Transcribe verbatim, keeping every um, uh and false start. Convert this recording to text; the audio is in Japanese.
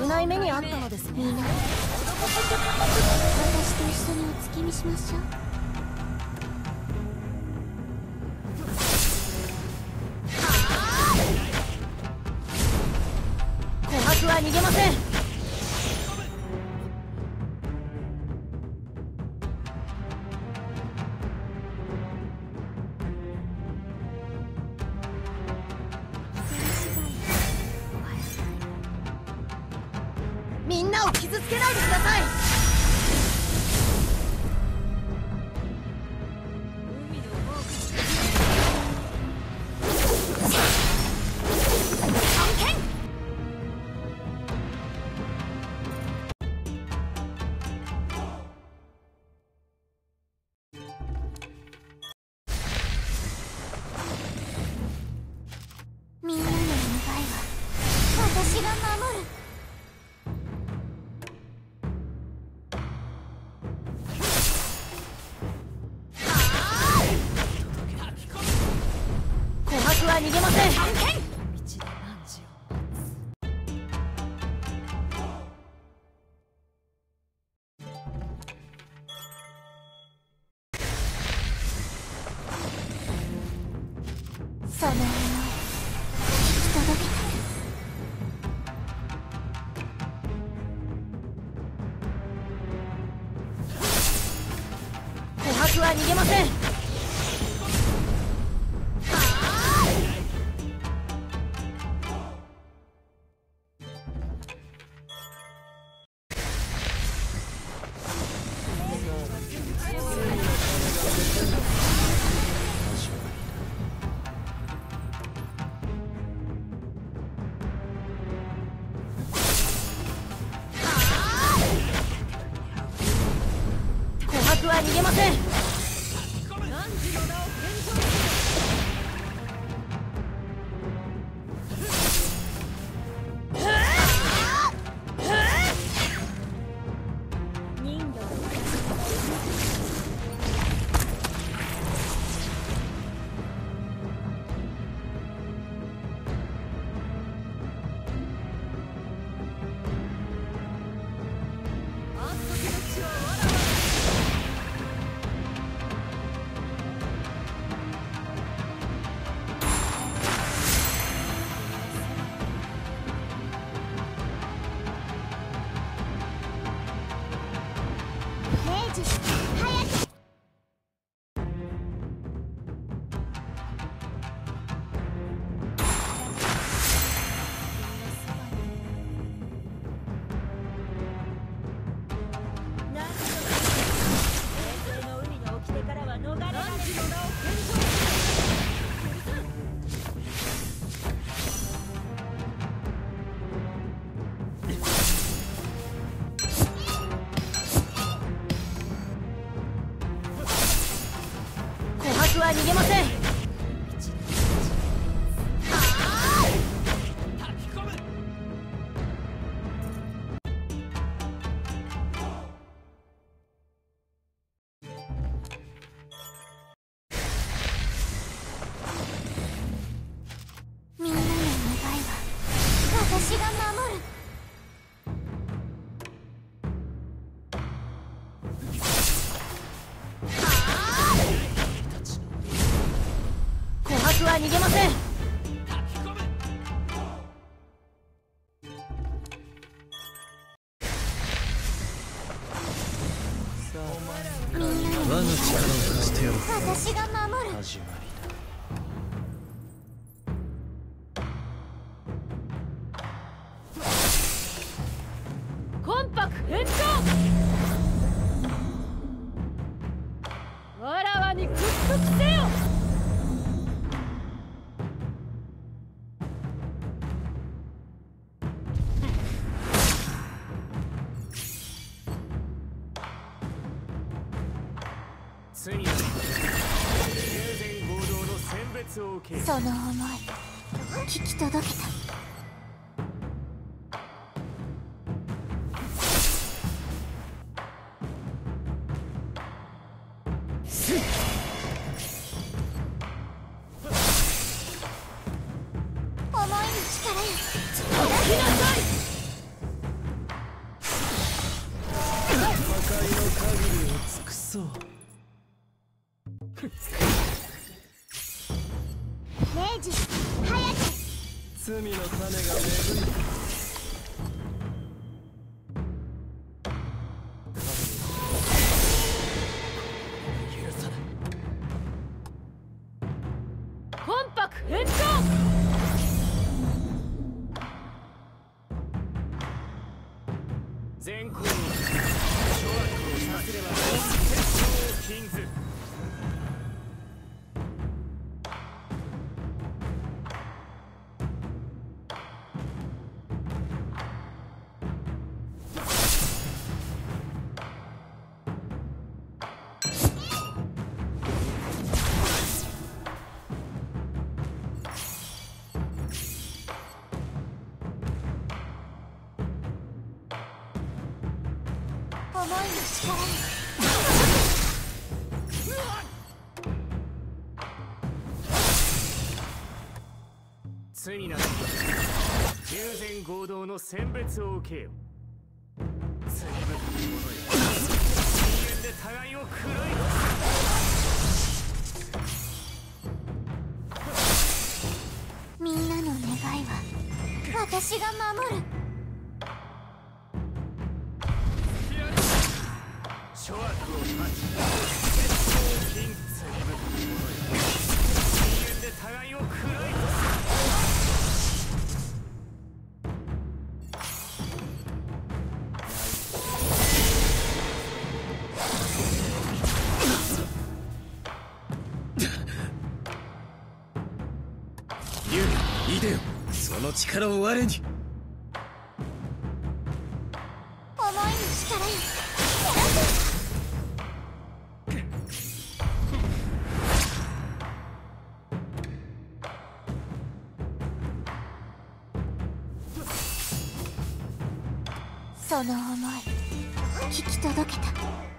危ない目にあったのですね。みんな私と一緒にお月見しましょう。 琥珀は逃げません。みんなを傷つけないでください。 みんなの願いは私が守る。 琥珀は逃げません。 その思い聞き届けた。 琥珀は逃げません。琥珀は逃げません。 平次早く。 琥珀は逃げません。 みんなの願いは私が守る。 琥珀は逃げません。 みんなの我の力を貸してやる。 私が守る。 始まりだ。 魂魄返上。わらわに屈服せよ。 ついに友禅合同の選別を受ける。 その思い聞き届けた。思いの力よ。 来なさい。 罪の種が芽吹いた。 魂魄返上。 全行動諸悪をさすれば鉄砲を禁ず。 思いの力に罪なき従前合同の選別を受けよ。罪深き者よ、深淵で互いを狂いみんなの願いは私が守る。 諸悪を断ち鉄砲を禁ず。罪深き者よ、深淵で互いを狂いユウ、イデオ、その力を我に。 思いの力よ。その思い聞き届けた。